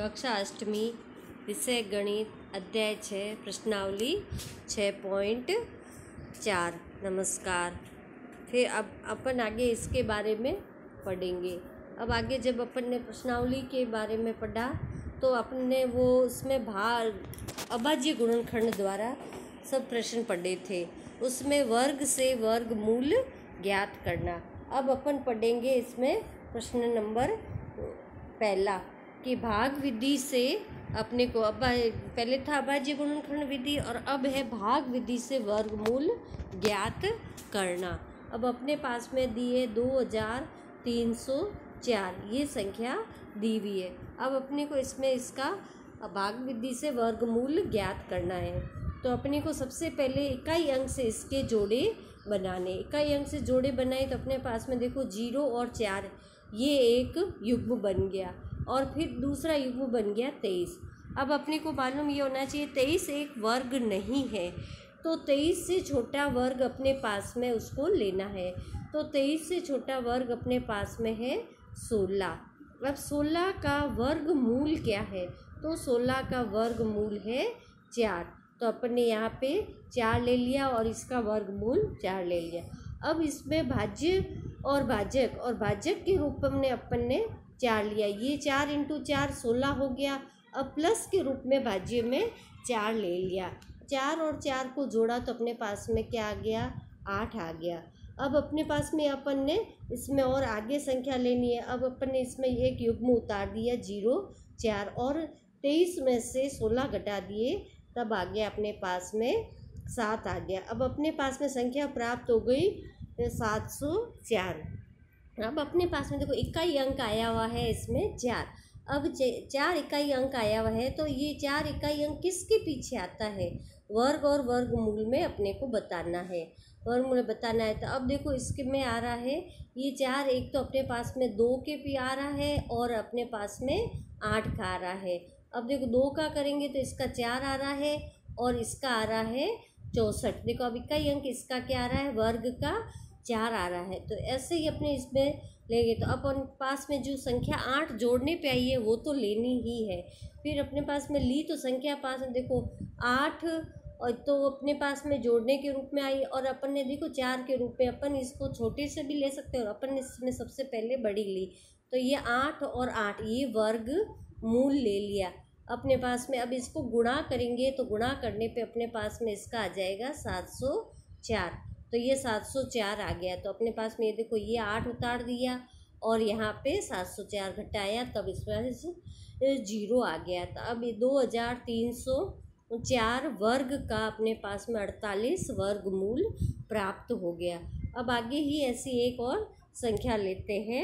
कक्षा अष्टमी विषय गणित अध्याय 6 प्रश्नावली 6.4। नमस्कार। फिर अब अपन आगे इसके बारे में पढ़ेंगे। अब आगे जब अपन ने प्रश्नावली के बारे में पढ़ा तो अपन ने वो उसमें अभाज्य गुणनखंड द्वारा सब प्रश्न पढ़े थे। उसमें वर्ग से वर्गमूल ज्ञात करना। अब अपन पढ़ेंगे इसमें प्रश्न नंबर पहला कि भाग विधि से अपने को अब पहले था अभाज्य गुणनखंड विधि और अब है भाग विधि से वर्गमूल ज्ञात करना। अब अपने पास में दिए 2304 ये संख्या दी हुई है। अब अपने को इसमें इसका भाग विधि से वर्गमूल ज्ञात करना है। तो अपने को सबसे पहले इकाई अंक से इसके जोड़े बनाने। इकाई अंक से जोड़े बनाए तो अपने पास में देखो 0 और 4 ये एक युग्म बन गया और फिर दूसरा युग्म बन गया 23। अब अपने को मालूम ये होना चाहिए 23 एक वर्ग नहीं है, तो 23 से छोटा वर्ग अपने पास में उसको लेना है। तो 23 से छोटा वर्ग अपने पास में है 16। अब 16 का वर्गमूल क्या है? तो 16 का वर्गमूल है 4। तो अपन ने यहाँ पे 4 ले लिया और इसका वर्गमूल 4 ले लिया। अब इसमें भाज्य और भाजक के रूप में अपन ने 4 लिया। ये 4 × 4 16 हो गया। अब प्लस के रूप में भाज्य में 4 ले लिया। 4 और 4 को जोड़ा तो अपने पास में क्या आ गया? 8 आ गया। अब अपने पास में अपन ने इसमें और आगे संख्या लेनी है। अब अपन ने इसमें एक युग्म उतार दिया 0 4 और 23 में से 16 घटा दिए, तब आ गया अपने पास में 7 आ गया। अब अपने पास में संख्या प्राप्त हो गई 704। अब अपने पास में देखो इकाई अंक आया हुआ है इसमें 4। अब 4 इकाई अंक आया हुआ है तो ये 4 इकाई अंक किसके पीछे आता है? वर्ग और वर्गमूल में अपने को बताना है। वर्गमूल बताना है तो अब देखो इसके में आ रहा है ये 4, एक तो अपने पास में 2 के भी आ रहा है और अपने पास में 8 का आ रहा है। अब देखो 2 का करेंगे तो इसका 4 आ रहा है और इसका आ रहा है 64। देखो अब इकाई अंक इसका क्या आ रहा है? वर्ग का 4 आ रहा है। तो ऐसे ही अपने इसमें लेंगे तो अपन पास में जो संख्या 8 जोड़ने पे आई है वो तो लेनी ही है। फिर अपने पास में ली तो संख्या पास में देखो 8 और तो अपने पास में जोड़ने के रूप में आई और अपन ने देखो 4 के रूप में अपन इसको छोटे से भी ले सकते हैं और अपन ने इसमें सबसे पहले बड़ी ली। तो ये 8 और 8 ये वर्ग मूल ले लिया अपने पास में। अब इसको गुणा करेंगे तो गुणा करने पे अपने पास में इसका आ जाएगा 704। तो ये 704 आ गया। तो अपने पास में ये देखो ये 8 उतार दिया और यहाँ पे 704 घटाया तब इसमें 0 आ गया। तो अब ये 2304 वर्ग का अपने पास में 48 वर्गमूल प्राप्त हो गया। अब आगे ही ऐसी एक और संख्या लेते हैं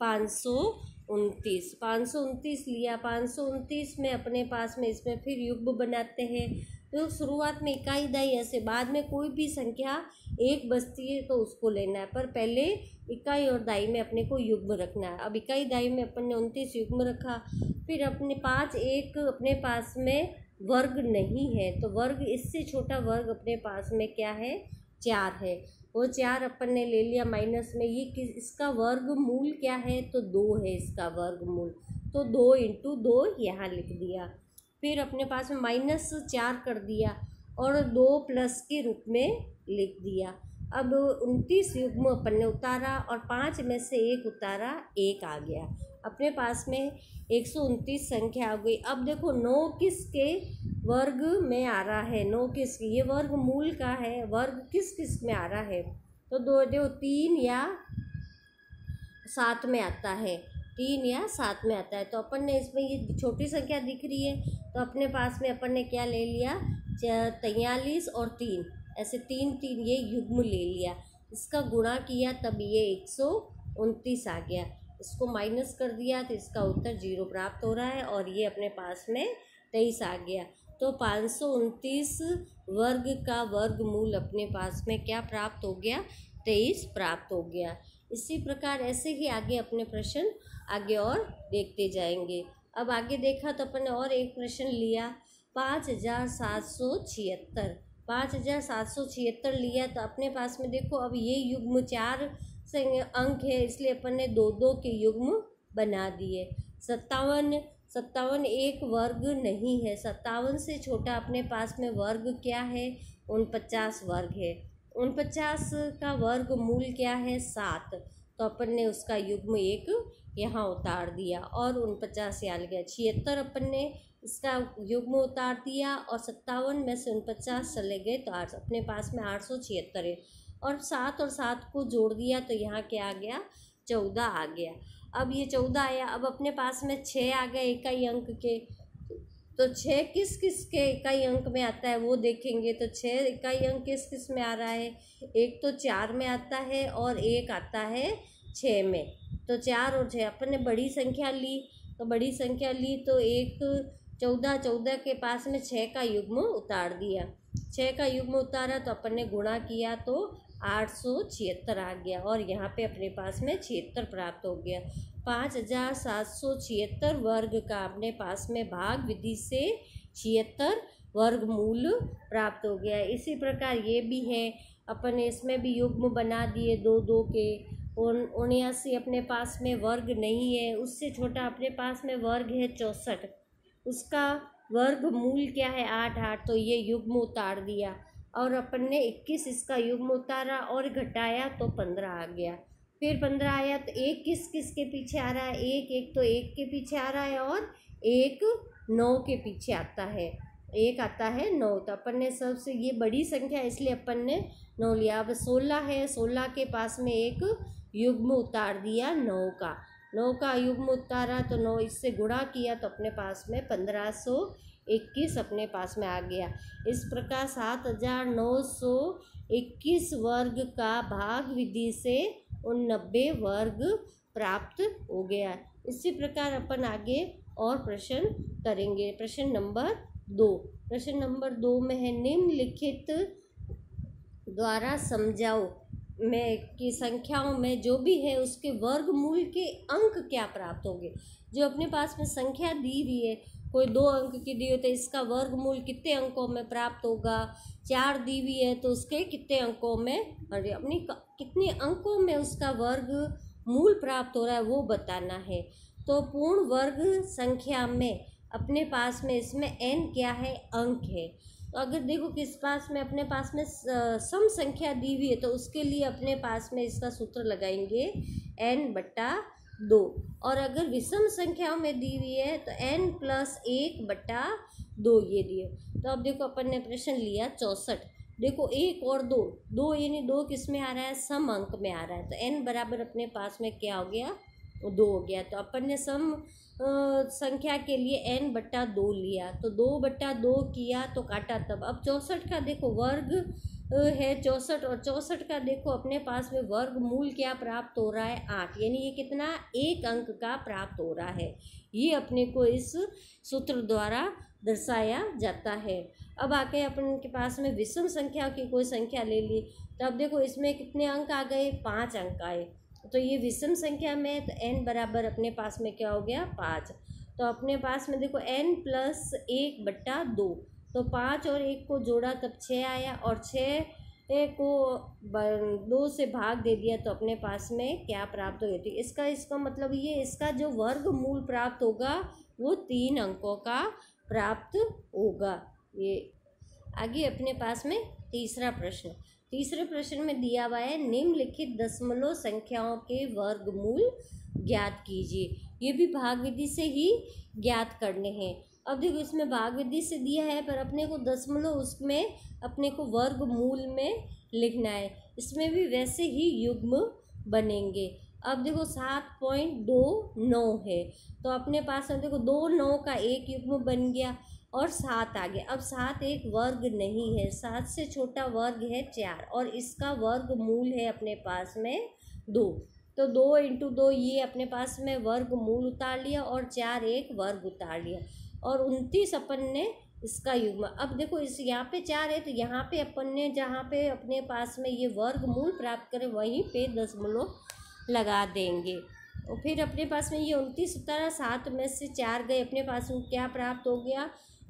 529। 529 लिया। 529 में अपने पास में इसमें फिर युग्म बनाते हैं। तो शुरुआत में इकाई दाई ऐसे, बाद में कोई भी संख्या एक बचती है तो उसको लेना है, पर पहले इकाई और दाई में अपने को युग्म रखना है। अब इकाई दाई में अपन ने 29 युग्म रखा। फिर अपने 5 एक अपने पास में वर्ग नहीं है तो वर्ग इससे छोटा वर्ग अपने पास में क्या है? 4 है। वो 4 अपन ने ले लिया माइनस में। ये इसका वर्गमूल क्या है? तो 2 है इसका वर्गमूल। तो 2 × 2 यहाँ लिख दिया। फिर अपने पास में -4 कर दिया और 2 प्लस के रूप में लिख दिया। अब 29 युग्म अपन ने उतारा और 5 में से 1 उतारा, 1 आ गया। अपने पास में 129 संख्या आ गई। अब देखो 9 किसके वर्ग में आ रहा है? 9 किस, ये वर्गमूल का है। वर्ग किस किस में आ रहा है? तो 3 या 7 में आता है। 3 या 7 में आता है। तो अपन ने इसमें ये छोटी संख्या दिख रही है तो अपने पास में अपन ने क्या ले लिया? 43 और 3 ऐसे 3 3 ये युग्म ले लिया। इसका गुणा किया तब ये 129 आ गया। इसको माइनस कर दिया तो इसका उत्तर 0 प्राप्त हो रहा है और ये अपने पास में 23 आ गया। तो 529 वर्ग का वर्गमूल अपने पास में क्या प्राप्त हो गया? 23 प्राप्त हो गया। इसी प्रकार ऐसे ही आगे अपने प्रश्न आगे और देखते जाएंगे। अब आगे देखा तो अपन ने और एक प्रश्न लिया 5776। 5776 लिया तो अपने पास में देखो अब ये युग्म 4 अंक है इसलिए अपन ने 2 2 के युग्म बना दिए। 57 57 एक वर्ग नहीं है। 57 से छोटा अपने पास में वर्ग क्या है? 49 वर्ग है। 49 का वर्ग मूल क्या है? 7। तो अपन ने उसका युग्म 1 यहाँ उतार दिया और 49 यहाँ गया। 76 अपन ने इसका युग्म उतार दिया और 57 में से 49 चले गए तो अपने पास में 876 है। और 7 और 7 को जोड़ दिया तो यहाँ क्या आ गया? 14 आ गया। अब ये 14 आया। अब अपने पास में 6 आ गए इकाई अंक के। तो 6 किस किस के इकाई अंक में आता है वो देखेंगे। तो 6 इकाई अंक किस किस में आ रहा है? एक तो 4 में आता है और एक आता है 6 में। तो 4 और 6 अपन ने बड़ी संख्या ली। तो बड़ी संख्या ली तो एक 14 के पास में 6 का युग्म उतार दिया। 6 का युग्म उतारा तो अपन ने गुणा किया तो 876 आ गया और यहाँ पे अपने पास में 76 प्राप्त हो गया। 5776 वर्ग का अपने पास में भाग विधि से 76 वर्गमूल प्राप्त हो गया। इसी प्रकार ये भी है, अपन इसमें भी युग्म बना दिए 2 के। 79 अपने पास में वर्ग नहीं है, उससे छोटा अपने पास में वर्ग है 64, उसका वर्गमूल क्या है? 8। तो ये युग्म उतार दिया और अपन ने 21 इसका युग्म उतारा और घटाया तो 15 आ गया। फिर 15 आया तो एक किस किस के पीछे आ रहा है? एक तो 1 के पीछे आ रहा है और एक 9 के पीछे आता है। एक आता है 9। तो अपन ने सबसे ये बड़ी संख्या इसलिए अपन ने 9 लिया। अब 16 है, 16 के पास में एक युग्म उतार दिया 9 का। 9 का युग्म उतारा तो 9 इससे गुणा किया तो अपने पास में 1521 अपने पास में आ गया। इस प्रकार 7921 वर्ग का भाग विधि से 89 वर्ग प्राप्त हो गया। इसी प्रकार अपन आगे और प्रश्न करेंगे। प्रश्न नंबर 2। प्रश्न नंबर 2 में है निम्नलिखित द्वारा समझाओ में की संख्याओं में जो भी है उसके वर्गमूल के अंक क्या प्राप्त होंगे। जो अपने पास में संख्या दी हुई है, कोई 2 अंक की दी हो तो इसका वर्गमूल कितने अंकों में प्राप्त होगा। 4 दी हुई है तो उसके कितने अंकों में, अरे अपनी कितने अंकों में उसका वर्गमूल प्राप्त हो रहा है वो बताना है। तो पूर्ण वर्ग संख्या में अपने पास में इसमें n क्या है? अंक है। तो अगर देखो किस पास में अपने पास में सम संख्या दी हुई है तो उसके लिए अपने पास में इसका सूत्र लगाएंगे n/2। और अगर विषम संख्याओं में दी हुई है तो n+1/2 ये दिए। तो अब देखो अपन ने प्रश्न लिया 64। देखो 1 और 2, 2 यानी 2 किस में आ रहा है? सम अंक में आ रहा है। तो n बराबर अपने पास में क्या हो गया? 2 हो गया। तो अपन ने सम संख्या के लिए n/2 लिया तो 2/2 किया तो काटा तब। अब 64 का देखो वर्ग है 64 और 64 का देखो अपने पास में वर्गमूल क्या प्राप्त हो रहा है? 8। यानी ये कितना? 1 अंक का प्राप्त हो रहा है। ये अपने को इस सूत्र द्वारा दर्शाया जाता है। अब आके अपन के पास में विषम संख्या की कोई संख्या ले ली तो अब देखो इसमें कितने अंक आ गए? 5 अंक आए। तो ये विषम संख्या में तो n बराबर अपने पास में क्या हो गया? 5। तो अपने पास में देखो n+1/2 तो 5 और 1 को जोड़ा तब 6 आया और 6 को 2 से भाग दे दिया तो अपने पास में क्या प्राप्त हो गई थी? इसका मतलब ये इसका जो वर्गमूल प्राप्त होगा वो 3 अंकों का प्राप्त होगा। ये आगे अपने पास में तीसरा प्रश्न। तीसरे प्रश्न में दिया हुआ है निम्नलिखित दशमलव संख्याओं के वर्गमूल ज्ञात कीजिए। ये भी भाग विधि से ही ज्ञात करने हैं। अब देखो इसमें भाग विधि से दिया है पर अपने को दशमलव उसमें अपने को वर्गमूल में लिखना है। इसमें भी वैसे ही युग्म बनेंगे। अब देखो 7.29 है तो अपने पास में देखो 2 9 का एक युग्म बन गया और 7 आ गया। अब 7 एक वर्ग नहीं है, 7 से छोटा वर्ग है 4 और इसका वर्गमूल है अपने पास में 2। तो 2 × 2 ये अपने पास में वर्गमूल उतार लिया और 4 एक वर्ग उतार लिया और 29 अपन ने इसका युग्म। अब देखो इस यहाँ पे 4 है तो यहाँ पे अपन ने जहाँ पे अपने पास में ये वर्गमूल प्राप्त करें वहीं पे दशमलव लगा देंगे। और फिर अपने पास में ये 29 उतारा, 7 में से 4 गए, अपने पास में क्या प्राप्त हो गया?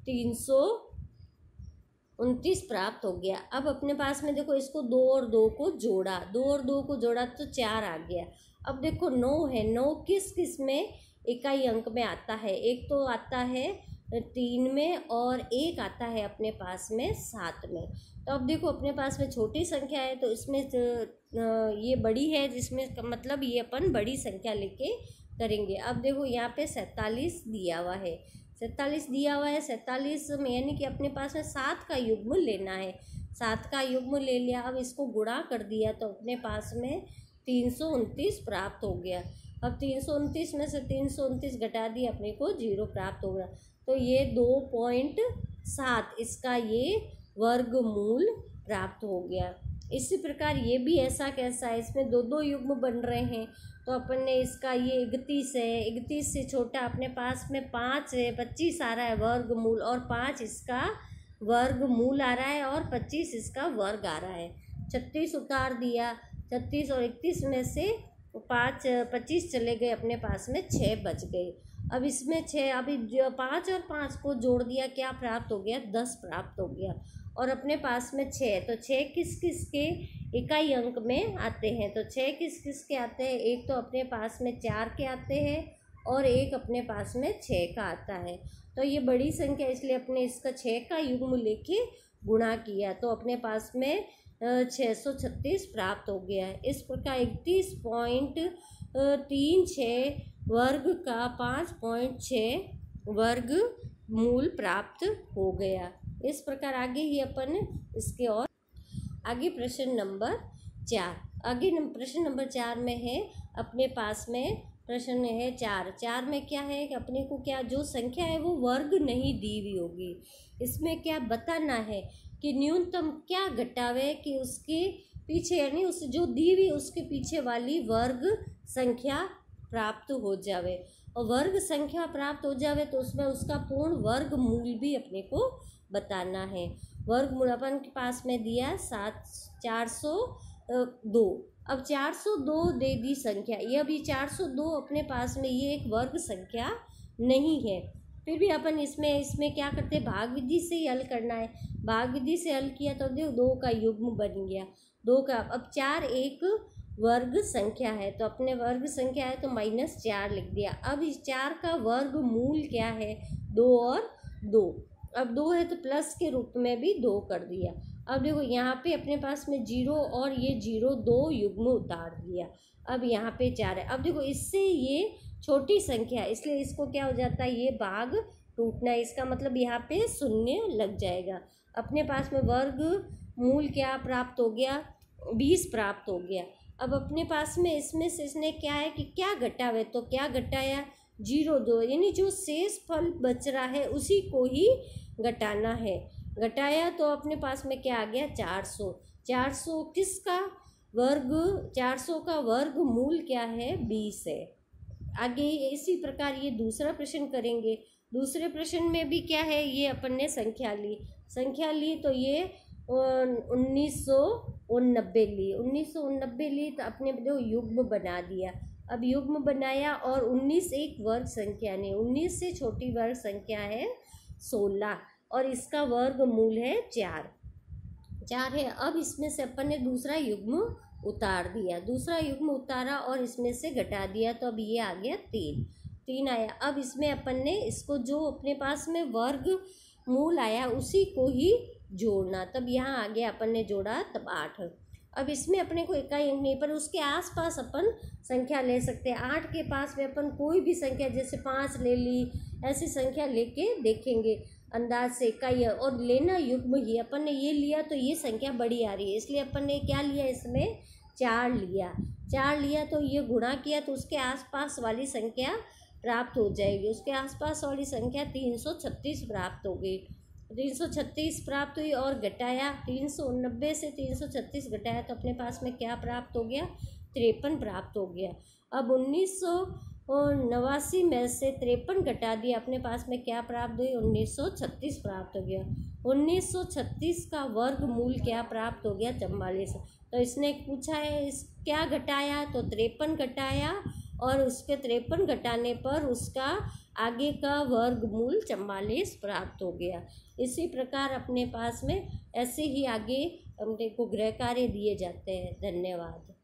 329 प्राप्त हो गया। अब अपने पास में देखो इसको 2 और 2 को जोड़ा, 2 और 2 को जोड़ा तो 4 आ गया। अब देखो 9 है, 9 किस किस में इकाई अंक में आता है। एक तो आता है 3 में और एक आता है अपने पास में 7 में। तो अब देखो अपने पास में छोटी संख्या है तो इसमें ये बड़ी है, जिसमें मतलब ये अपन बड़ी संख्या लेके करेंगे। अब देखो यहाँ पे 47 दिया हुआ है, 47 दिया हुआ है। 47 में यानी कि अपने पास में 7 का युग्म लेना है। 7 का युग्म ले लिया, अब इसको गुणा कर दिया तो अपने पास में 329 प्राप्त हो गया। अब 329 में से 329 घटा दिया, अपने को 0 प्राप्त हो गया। तो ये 2.7 इसका ये वर्गमूल प्राप्त हो गया। इसी प्रकार ये भी ऐसा कैसा है, इसमें दो दो युग्म बन रहे हैं। तो अपन ने इसका ये 31 है, 31 से छोटा अपने पास में 5 है, 25 आ रहा है वर्गमूल, और 5 इसका वर्गमूल आ रहा है और 25 इसका वर्ग आ रहा है। 36 उतार दिया, 36 और 31 में से 25 चले गए, अपने पास में 6 बच गए। अब इसमें 6, अभी 5 और 5 को जोड़ दिया, क्या प्राप्त हो गया, 10 प्राप्त हो गया। और अपने पास में 6, तो 6 किस किस के इकाई अंक में आते हैं, तो 6 किस किस के आते हैं, एक तो अपने पास में 4 के आते हैं और एक अपने पास में 6 का आता है। तो ये बड़ी संख्या, इसलिए अपने इसका 6 का युग्म लेके गुणा किया तो अपने पास में 636 प्राप्त हो गया है। इस प्रकार 31.36 वर्ग का 5.6 वर्ग मूल प्राप्त हो गया। इस प्रकार आगे ही अपन इसके और आगे प्रश्न नंबर 4, आगे प्रश्न नंबर 4 में है अपने पास में प्रश्न है 4 में क्या है कि अपने को क्या जो संख्या है वो वर्ग नहीं दी हुई होगी। इसमें क्या बताना है कि न्यूनतम क्या घटावे कि उसके पीछे यानी उस जो दी हुई उसके पीछे वाली वर्ग संख्या प्राप्त हो जावे, और वर्ग संख्या प्राप्त हो जावे तो उसमें उसका पूर्ण वर्ग मूल भी अपने को बताना है। वर्गमूल अपन के पास में दिया 402। अब 402 दे दी संख्या, ये अभी 402 अपने पास में ये एक वर्ग संख्या नहीं है, फिर भी अपन इसमें क्या करते हैं, भाग विधि से ही हल करना है। भाग विधि से हल किया तो देखो 2 का युग्म बन गया, 2 का। अब 4 एक वर्ग संख्या है तो अपने वर्ग संख्या है तो -4 लिख दिया। अब इस 4 का वर्ग मूल क्या है, 2 और 2। अब 2 है तो प्लस के रूप में भी 2 कर दिया। अब देखो यहाँ पे अपने पास में 0 और ये 0 2 युग्म उतार दिया। अब यहाँ पे 4 है। अब देखो इससे ये छोटी संख्या है इसलिए इसको क्या हो जाता है, ये भाग टूटना है, इसका मतलब यहाँ पे 0 लग जाएगा। अपने पास में वर्ग मूल क्या प्राप्त हो गया, 20 प्राप्त हो गया। अब अपने पास में इसमें से इसने क्या है कि क्या घटावे, तो क्या घटाया, 0 2, यानी जो शेष फल बच रहा है उसी को ही घटाना है। घटाया तो अपने पास में क्या आ गया, 400। 400 किसका वर्ग, 400 का वर्ग मूल क्या है, 20 है। आगे इसी प्रकार ये दूसरा प्रश्न करेंगे। दूसरे प्रश्न में भी क्या है, ये अपन ने संख्या ली तो ये 1989 ली। 1989 ली तो अपने जो युग्म बना दिया। अब युग्म बनाया और 19 एक वर्ग संख्या नहीं, 19 से छोटी वर्ग संख्या है 16 और इसका वर्ग मूल है 4 है। अब इसमें से अपन ने दूसरा युग्म उतार दिया, दूसरा युग्म उतारा और इसमें से घटा दिया तो अब ये आ गया 3 आया। अब इसमें अपन ने इसको जो अपने पास में वर्ग मूल आया उसी को ही जोड़ना, तब यहाँ आ गया अपन ने जोड़ा तब 8। अब इसमें अपने को इकाई अंक नहीं पर उसके आसपास अपन संख्या ले सकते हैं। 8 के पास में अपन कोई भी संख्या जैसे 5 ले ली, ऐसी संख्या लेके देखेंगे अंदाज से इकाई, और लेना युग्म ही। अपन ने ये लिया तो ये संख्या बड़ी आ रही है इसलिए अपन ने क्या लिया, इसमें 4 लिया तो ये गुणा किया तो उसके आसपास वाली संख्या प्राप्त हो जाएगी। उसके आसपास वाली संख्या 336 प्राप्त हो गई। 336 प्राप्त हुई और घटाया 389 से 336 घटाया तो अपने पास में क्या प्राप्त हो गया, 53 प्राप्त हो गया। अब 1989 में से 53 घटा दिया, अपने पास में क्या प्राप्त हुई, 1936 प्राप्त हो गया। 1936 का वर्ग मूल क्या प्राप्त हो गया, 44। तो इसने पूछा है इस क्या घटाया, तो 53 घटाया और उसके 53 घटाने पर उसका आगे का वर्गमूल 44 प्राप्त हो गया। इसी प्रकार अपने पास में ऐसे ही आगे हमको गृह कार्य दिए जाते हैं। धन्यवाद।